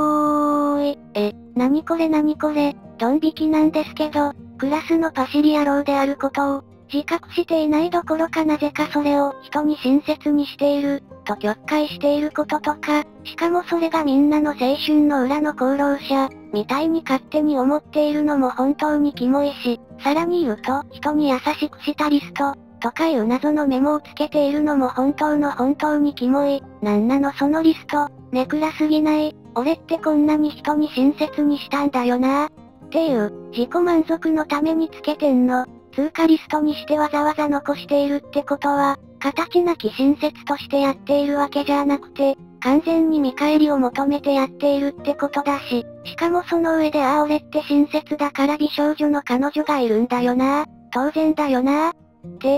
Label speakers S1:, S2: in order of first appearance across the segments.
S1: 何これ何これ、ドン引きなんですけど、クラスのパシリ野郎であることを、自覚していないどころかなぜかそれを人に親切にしている、と曲解していることとか、しかもそれがみんなの青春の裏の功労者、みたいに勝手に思っているのも本当にキモいし、さらに言うと、人に優しくしたリスト、とかいう謎のメモをつけているのも本当にキモい。なんなのそのリスト、ネクラすぎない。俺ってこんなに人に親切にしたんだよな。っていう、自己満足のためにつけてんの。通過リストにしてわざわざ残しているってことは、形なき親切としてやっているわけじゃなくて、完全に見返りを求めてやっているってことだし、しかもその上で俺って親切だから美少女の彼女がいるんだよな。当然だよな。って、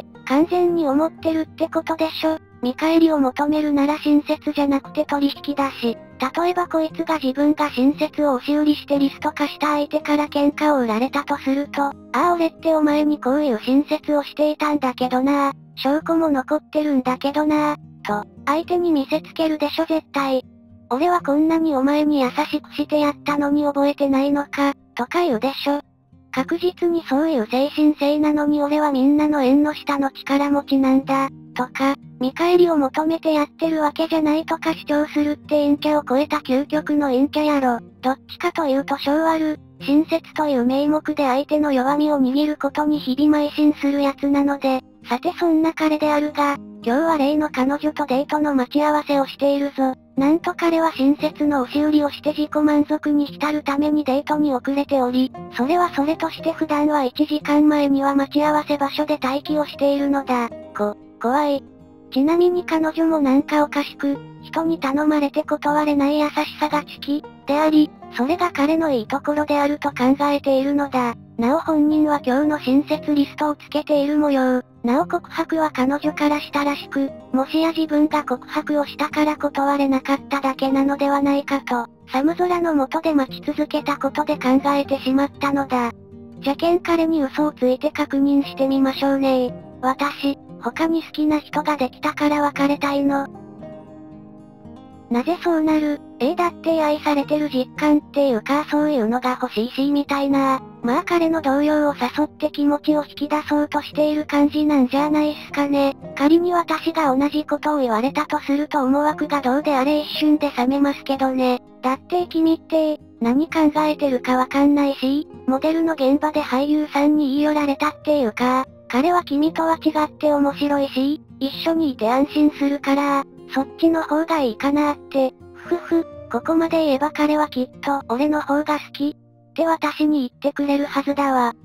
S1: 完全に思ってるってことでしょ。見返りを求めるなら親切じゃなくて取引だし、例えばこいつが自分が親切を押し売りしてリスト化した相手から喧嘩を売られたとすると、俺ってお前にこういう親切をしていたんだけどな、証拠も残ってるんだけどな、と、相手に見せつけるでしょ絶対。俺はこんなにお前に優しくしてやったのに覚えてないのか、とか言うでしょ。確実にそういう精神性なのに俺はみんなの縁の下の力持ちなんだ、とか、見返りを求めてやってるわけじゃないとか主張するって陰キャを超えた究極の陰キャやろ。どっちかというと性悪、親切という名目で相手の弱みを握ることに日々邁進するやつなので、さてそんな彼であるが、今日は例の彼女とデートの待ち合わせをしているぞ。なんと彼は親切の押し売りをして自己満足に浸るためにデートに遅れており、それはそれとして普段は1時間前には待ち合わせ場所で待機をしているのだ。怖い。ちなみに彼女もなんかおかしく、人に頼まれて断れない優しさがチキ、であり、それが彼のいいところであると考えているのだ。なお本人は今日の親切リストをつけている模様。なお告白は彼女からしたらしく、もしや自分が告白をしたから断れなかっただけなのではないかと、寒空の下で待ち続けたことで考えてしまったのだ。じゃけん彼に嘘をついて確認してみましょうね私、他に好きな人ができたから別れたいの。なぜそうなる？だって愛されてる実感っていうかそういうのが欲しいしみたいな。まあ彼の動揺を誘って気持ちを引き出そうとしている感じなんじゃないっすかね。仮に私が同じことを言われたとすると思惑がどうであれ一瞬で冷めますけどね。 だって君って、何考えてるかわかんないし、モデルの現場で俳優さんに言い寄られたっていうか、彼は君とは違って面白いし、一緒にいて安心するから、そっちの方がいいかなって、ふふ、ここまで言えば彼はきっと俺の方が好き、って私に言ってくれるはずだわ。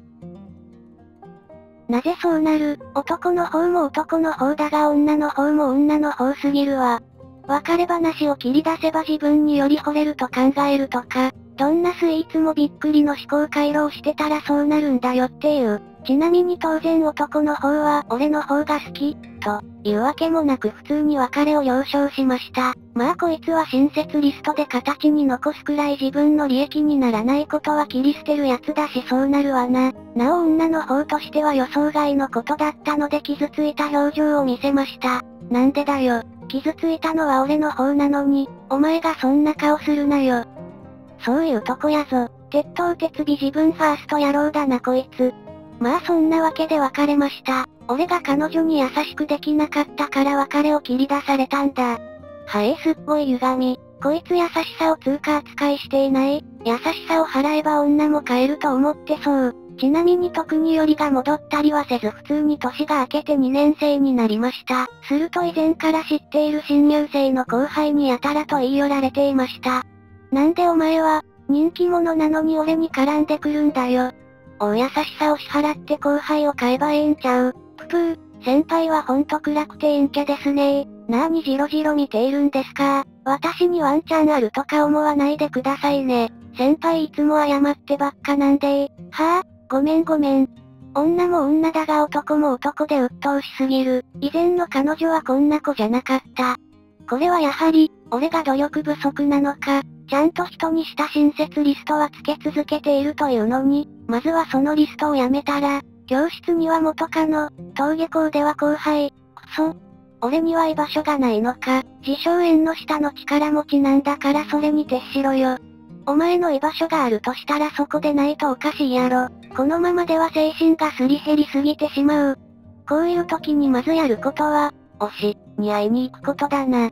S1: なぜそうなる？男の方も男の方だが女の方も女の方すぎるわ。別れ話を切り出せば自分により惚れると考えるとか、どんなスイーツもびっくりの思考回路をしてたらそうなるんだよっていう。ちなみに当然男の方は俺の方が好き、というわけもなく普通に別れを了承しました。まあこいつは親切リストで形に残すくらい自分の利益にならないことは切り捨てるやつだしそうなるわな。なお女の方としては予想外のことだったので傷ついた表情を見せました。なんでだよ。傷ついたのは俺の方なのに、お前がそんな顔するなよ。そういうとこやぞ。鉄頭鉄尾自分ファースト野郎だなこいつ。まあそんなわけで別れました。俺が彼女に優しくできなかったから別れを切り出されたんだ。すっごい歪み。こいつ優しさを通貨扱いしていない。優しさを払えば女も買えると思ってそう。ちなみに特によりが戻ったりはせず普通に年が明けて2年生になりました。すると以前から知っている新入生の後輩にやたらと言い寄られていました。なんでお前は、人気者なのに俺に絡んでくるんだよ。優しさを支払って後輩を買えばええんちゃう。ぷぷー、先輩はほんと暗くて陰キャですねー。なーにジロジロ見ているんですか？私にワンチャンあるとか思わないでくださいね。先輩いつも謝ってばっかなんではぁ、ごめんごめん。女も女だが男も男で鬱陶しすぎる。以前の彼女はこんな子じゃなかった。これはやはり、俺が努力不足なのか、ちゃんと人にした親切リストはつけ続けているというのに、まずはそのリストをやめたら、教室には元カノ、登下校では後輩、クソ。俺には居場所がないのか、自称縁の下の力持ちなんだからそれに徹しろよ。お前の居場所があるとしたらそこでないとおかしいやろ。このままでは精神がすり減りすぎてしまう。こういう時にまずやることは、推しに会いに行くことだな。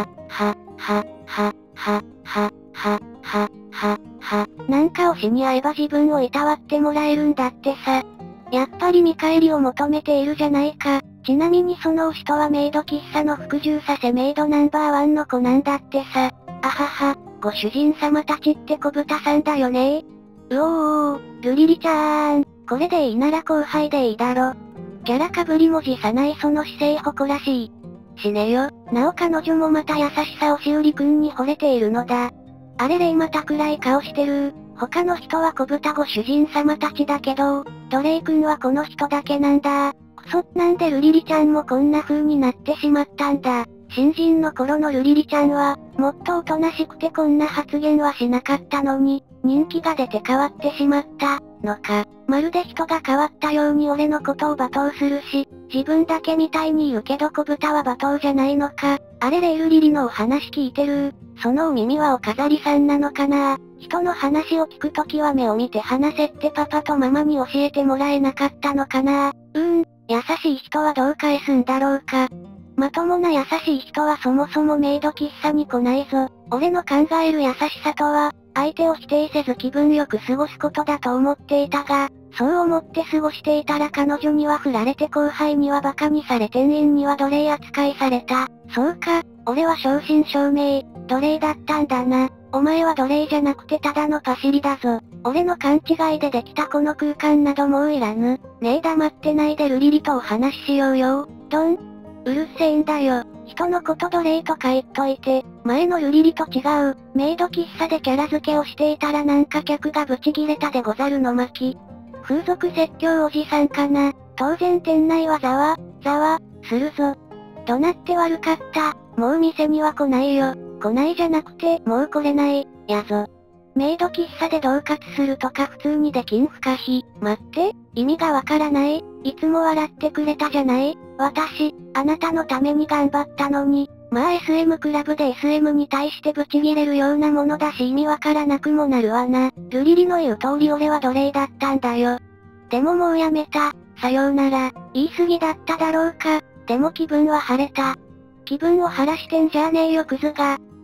S1: なんか推しに会えば自分をいたわってもらえるんだってさ。やっぱり見返りを求めているじゃないか。ちなみにその推しとはメイド喫茶の服従させメイドナンバーワンの子なんだってさ。あはは、ご主人様たちって小豚さんだよねー。ルリリちゃーん。これでいいなら後輩でいいだろ。キャラかぶりも辞さないその姿勢誇らしい。死ねよ。なお彼女もまた優しさをしおりくんに惚れているのだ。あれれまた暗い顔してる。他の人は小豚ご主人様たちだけど、ドレイ君はこの人だけなんだ。くそ、なんでルリリちゃんもこんな風になってしまったんだ。新人の頃のルリリちゃんは、もっとおとなしくてこんな発言はしなかったのに、人気が出て変わってしまった、のか。まるで人が変わったように俺のことを罵倒するし、自分だけみたいに言うけど小豚は罵倒じゃないのか。あれれルリリのお話聞いてる。そのお耳はお飾りさんなのかな。人の話を聞くときは目を見て話せってパパとママに教えてもらえなかったのかな。優しい人はどう返すんだろうか。まともな優しい人はそもそもメイド喫茶に来ないぞ。俺の考える優しさとは、相手を否定せず気分よく過ごすことだと思っていたが、そう思って過ごしていたら彼女には振られて後輩には馬鹿にされ店員には奴隷扱いされた。そうか、俺は正真正銘、奴隷だったんだな。お前は奴隷じゃなくてただのパシリだぞ。俺の勘違いでできたこの空間などもういらぬ。ねえ黙ってないでルリリとお話ししようよ。うるせえんだよ。人のこと奴隷とか言っといて、前のルリリと違う。メイド喫茶でキャラ付けをしていたらなんか客がブチギレたでござるの巻。風俗説教おじさんかな。当然店内はざわ、するぞ。怒鳴って悪かった。もう店には来ないよ。来ないじゃなくて、もう来れない。やぞ。メイド喫茶で恫喝するとか普通にできん不可避。待って、意味がわからない。いつも笑ってくれたじゃない。私、あなたのために頑張ったのに、まあ SM クラブで SM に対してブチギレるようなものだし意味わからなくもなるわな。ルリリの言う通り俺は奴隷だったんだよ。でももうやめた。さようなら。言い過ぎだっただろうか。でも気分は晴れた。気分を晴らしてんじゃねえよクズが。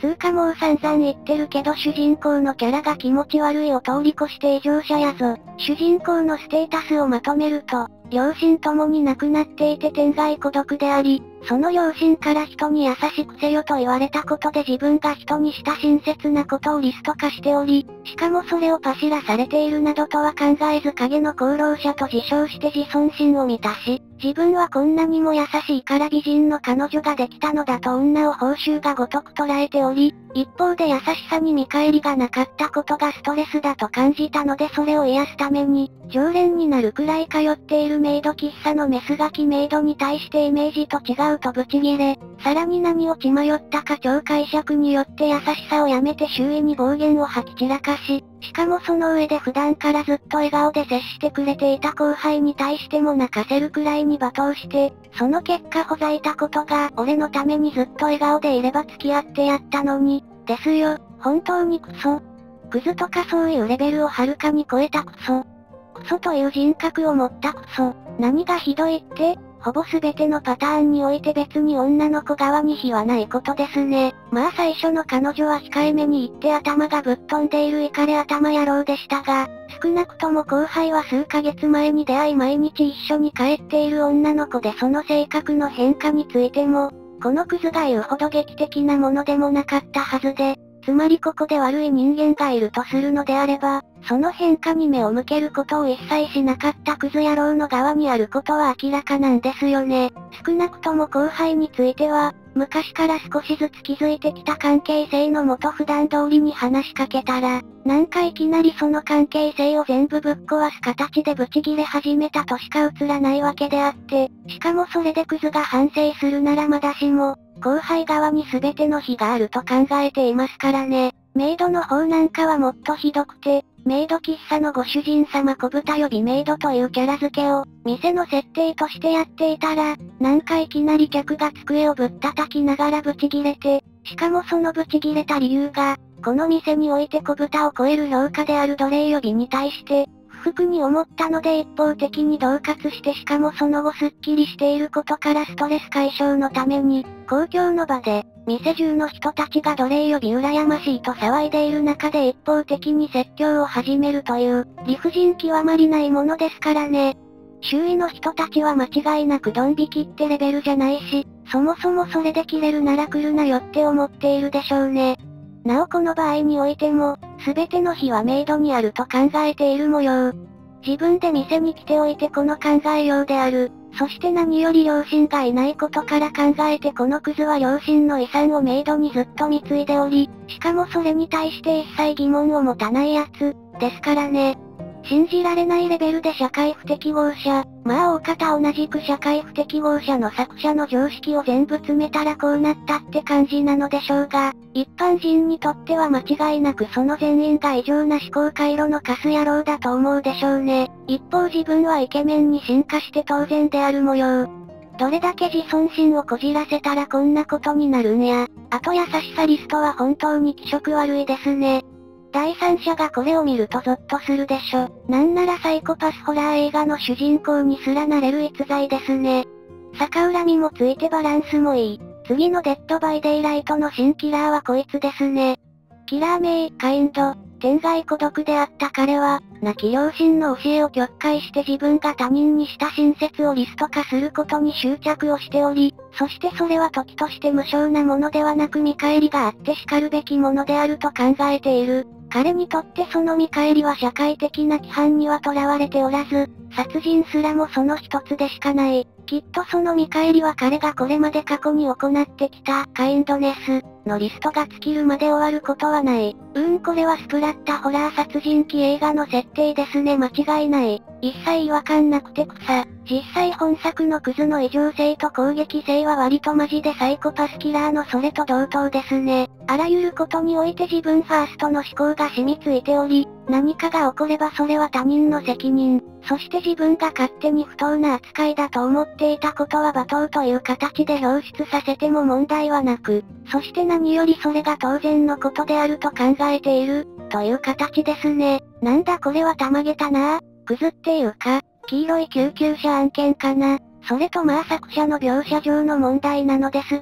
S1: つうかもう散々言ってるけど主人公のキャラが気持ち悪いを通り越して異常者やぞ。主人公のステータスをまとめると、両親ともに亡くなっていて天涯孤独であり、その両親から人に優しくせよと言われたことで自分が人にした親切なことをリスト化しており、しかもそれをパシらされているなどとは考えず影の功労者と自称して自尊心を満たし、自分はこんなにも優しいから美人の彼女ができたのだと女を報酬がごとく捉えており、一方で優しさに見返りがなかったことがストレスだと感じたのでそれを癒すために、常連になるくらい通っているメイド喫茶のメスガキメイドに対してイメージと違うとブチギレ、さらに何を血迷ったか超解釈によって優しさをやめて周囲に暴言を吐き散らかし、しかもその上で普段からずっと笑顔で接してくれていた後輩に対しても泣かせるくらいに罵倒して、その結果ほざいたことが俺のためにずっと笑顔でいれば付き合ってやったのに、ですよ、本当にクソ。クズとかそういうレベルをはるかに超えたクソ。クソという人格を持ったクソ。何がひどいって、ほぼ全てのパターンにおいて別に女の子側に非はないことですね。まあ最初の彼女は控えめに言って頭がぶっ飛んでいるイカレ頭野郎でしたが、少なくとも後輩は数ヶ月前に出会い毎日一緒に帰っている女の子でその性格の変化についても、このクズが言うほど劇的なものでもなかったはずで、つまりここで悪い人間がいるとするのであれば、その変化に目を向けることを一切しなかったクズ野郎の側にあることは明らかなんですよね。少なくとも後輩については、昔から少しずつ築いてきた関係性のもと普段通りに話しかけたら、なんかいきなりその関係性を全部ぶっ壊す形でブチギレ始めたとしか映らないわけであって、しかもそれでクズが反省するならまだしも、後輩側に全ての非があると考えていますからね。メイドの方なんかはもっとひどくて、メイド喫茶のご主人様小豚呼びメイドというキャラ付けを、店の設定としてやっていたら、なんかいきなり客が机をぶったたきながらブチギレて、しかもそのブチギレた理由が、この店において小豚を超える評価である奴隷呼びに対して、不服に思ったので一方的に恫喝してしかもその後スッキリしていることからストレス解消のために、公共の場で、店中の人たちが奴隷呼び羨ましいと騒いでいる中で一方的に説教を始めるという、理不尽極まりないものですからね。周囲の人たちは間違いなくドン引きってレベルじゃないし、そもそもそれで切れるなら来るなよって思っているでしょうね。なおこの場合においても、すべての非はメイドにあると考えている模様。自分で店に来ておいてこの考えようである。そして何より両親がいないことから考えてこのクズは両親の遺産をメイドにずっと貢いでおり、しかもそれに対して一切疑問を持たないやつ、ですからね。信じられないレベルで社会不適合者、まあ大方同じく社会不適合者の作者の常識を全部詰めたらこうなったって感じなのでしょうが、一般人にとっては間違いなくその全員が異常な思考回路のカス野郎だと思うでしょうね。一方自分はイケメンに進化して当然である模様。どれだけ自尊心をこじらせたらこんなことになるんや。あと優しさリストは本当に気色悪いですね。第三者がこれを見るとゾッとするでしょ。なんならサイコパスホラー映画の主人公にすらなれる逸材ですね。逆恨みもついてバランスもいい。次のデッドバイデイライトの新キラーはこいつですね。キラー名、カインド、天涯孤独であった彼は、亡き両親の教えを曲解して自分が他人にした親切をリスト化することに執着をしており、そしてそれは時として無償なものではなく見返りがあって叱るべきものであると考えている。彼にとってその見返りは社会的な規範にはとらわれておらず、殺人すらもその一つでしかない。きっとその見返りは彼がこれまで過去に行ってきたカインドネスのリストが尽きるまで終わることはない。これはスプラッタホラー殺人鬼映画の設定ですね間違いない。一切違和感なくて草。実際本作のクズの異常性と攻撃性は割とマジでサイコパスキラーのそれと同等ですね。あらゆることにおいて自分ファーストの思考が染みついており、何かが起こればそれは他人の責任。そして自分が勝手に不当な扱いだと思っていたことは罵倒という形で表出させても問題はなく、そして何よりそれが当然のことであると考えている、という形ですね。なんだこれはたまげたなぁ。クズっていうか、黄色い救急車案件かな。それとまあ作者の描写上の問題なのですが、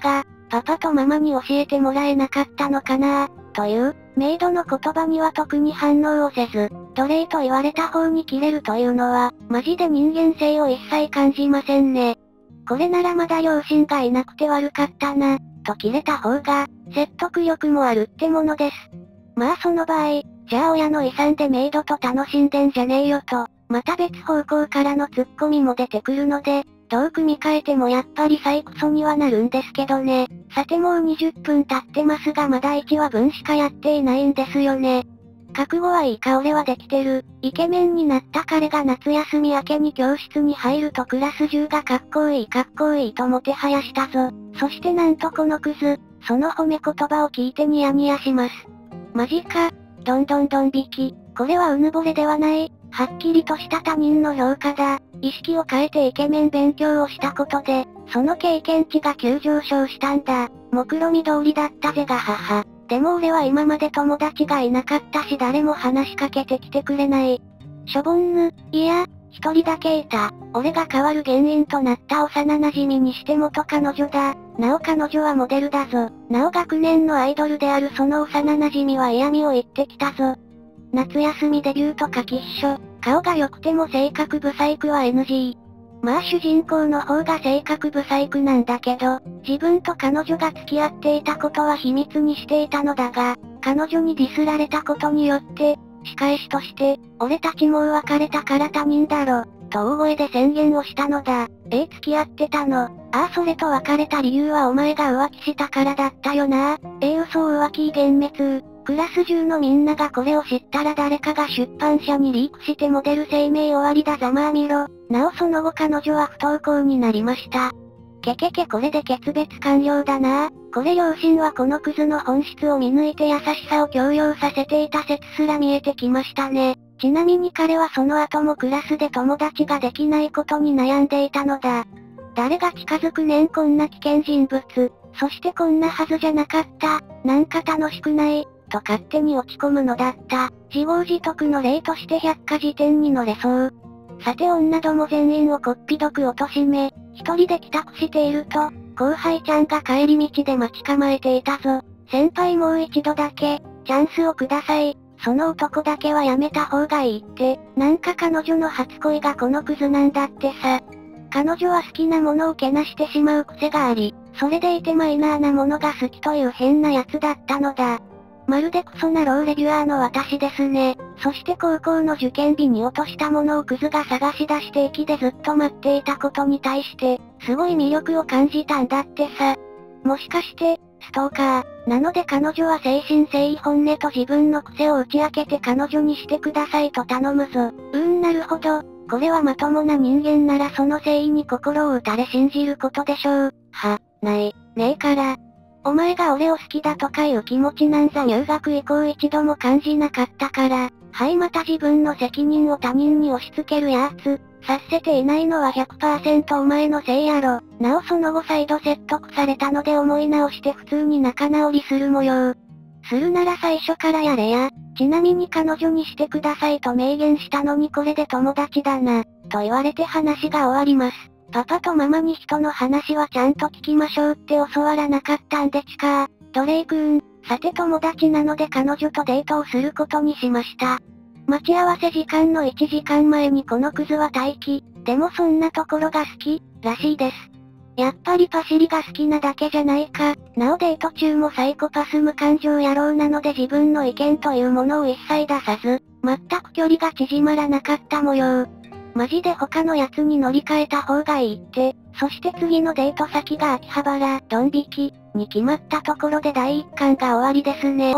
S1: パパとママに教えてもらえなかったのかなという、メイドの言葉には特に反応をせず、奴隷と言われた方にキレるというのは、マジで人間性を一切感じませんね。これならまだ両親がいなくて悪かったな、とキレた方が、説得力もあるってものです。まあその場合、じゃあ親の遺産でメイドと楽しんでんじゃねえよと、また別方向からのツッコミも出てくるので、どう組み替えてもやっぱり最クソにはなるんですけどね。さてもう20分経ってますがまだ1話分しかやっていないんですよね。覚悟はいいか俺はできてる。イケメンになった彼が夏休み明けに教室に入るとクラス中がかっこいいともてはやしたぞ。そしてなんとこのクズ、その褒め言葉を聞いてニヤニヤします。マジか。どんどんドン引き。これはうぬぼれではない。はっきりとした他人の評価だ。意識を変えてイケメン勉強をしたことで、その経験値が急上昇したんだ。目論見通りだったぜが母。でも俺は今まで友達がいなかったし誰も話しかけてきてくれない。しょぼんぬ、いや、一人だけいた。俺が変わる原因となった幼馴染にして元彼女だ。なお彼女はモデルだぞ。なお学年のアイドルであるその幼馴染は嫌味を言ってきたぞ。夏休みデビューとかきっしょ。顔が良くても性格ブサイクは NG。まあ主人公の方が性格ブサイクなんだけど、自分と彼女が付き合っていたことは秘密にしていたのだが、彼女にディスられたことによって、仕返しとして、俺たちもう別れたから他人だろ、と大声で宣言をしたのだ。付き合ってたの。ああそれと別れた理由はお前が浮気したからだったよな。嘘浮気幻滅。クラス中のみんながこれを知ったら誰かが出版社にリークしてモデル生命終わりだざまあ見ろ。なおその後彼女は不登校になりました。これで決別完了だな。これ両親はこのクズの本質を見抜いて優しさを強要させていた説すら見えてきましたね。ちなみに彼はその後もクラスで友達ができないことに悩んでいたのだ。誰が近づくねんこんな危険人物。そしてこんなはずじゃなかった。なんか楽しくない。と勝手に落ち込むのだった。自業自得の例として百科事典に乗れそう。さて女ども全員をこっぴどく貶め、一人で帰宅していると、後輩ちゃんが帰り道で待ち構えていたぞ。先輩もう一度だけ、チャンスをください。その男だけはやめた方がいいって、なんか彼女の初恋がこのクズなんだってさ。彼女は好きなものをけなしてしまう癖があり、それでいてマイナーなものが好きという変なやつだったのだ。まるでクソなローレギュラーの私ですね。そして高校の受験日に落としたものをクズが探し出して駅でずっと待っていたことに対して、すごい魅力を感じたんだってさ。もしかして、ストーカー。なので彼女は誠心誠意本音と自分の癖を打ち明けて彼女にしてくださいと頼むぞ。なるほど。これはまともな人間ならその誠意に心を打たれ信じることでしょう。ねえから。お前が俺を好きだとかいう気持ちなんざ入学以降一度も感じなかったから。はいまた自分の責任を他人に押し付けるやつ。察せていないのは 100% お前のせいやろ。なおその後再度説得されたので思い直して普通に仲直りする模様。するなら最初からやれや。ちなみに彼女にしてくださいと明言したのにこれで友達だな。と言われて話が終わります。パパとママに人の話はちゃんと聞きましょうって教わらなかったんでちか。ドレイ君、さて友達なので彼女とデートをすることにしました。待ち合わせ時間の1時間前にこのクズは待機。でもそんなところが好き、らしいです。やっぱりパシリが好きなだけじゃないか。なおデート中もサイコパス無感情野郎なので自分の意見というものを一切出さず、全く距離が縮まらなかった模様。マジで他のやつに乗り換えた方がいいって。そして次のデート先が秋葉原、ドン引き、に決まったところで第1巻が終わりですね。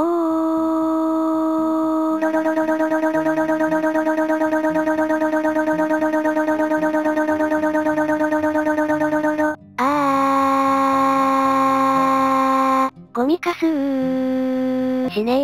S1: ゴミかすーしね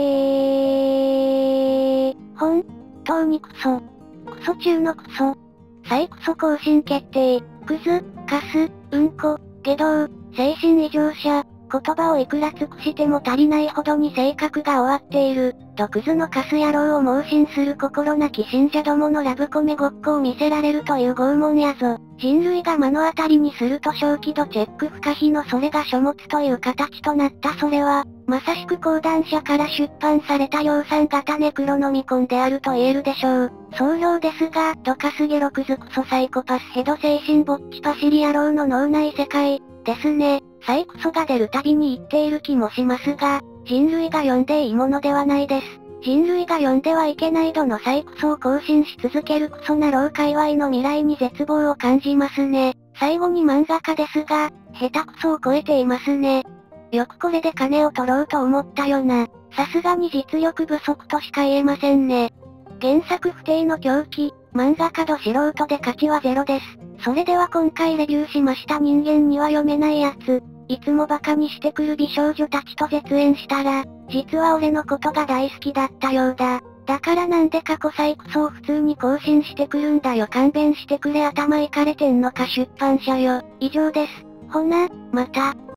S1: ー。本当にクソ。クソ中のクソ。再クソ更新決定。クズ、カス、うんこ、下道、精神異常者。言葉をいくら尽くしても足りないほどに性格が終わっている。 クズのカス野郎を盲信する心なき信者どものラブコメごっこを見せられるという拷問やぞ。人類が目の当たりにすると小気度チェック不可避のそれが書物という形となったそれは、まさしく講談社から出版された量産型ネクロノミコンであると言えるでしょう。総評ですが、ドカスゲロクズクソサイコパスヘド精神ぼっちパシリ野郎の脳内世界、ですね。サイクソが出るたびに言っている気もしますが、人類が読んでいいものではないです。人類が読んではいけない度のサイクソを更新し続けるクソな老界隈の未来に絶望を感じますね。最後に漫画家ですが、下手くそを超えていますね。よくこれで金を取ろうと思ったよな。さすがに実力不足としか言えませんね。原作不定の狂気、漫画家度素人で価値はゼロです。それでは今回レビューしました人間には読めないやつ。いつもバカにしてくる美少女たちと絶縁したら、実は俺のことが大好きだったようだ。だからなんで過去サイクソを普通に更新してくるんだよ勘弁してくれ頭いかれてんのか出版社よ。以上です。ほな、また。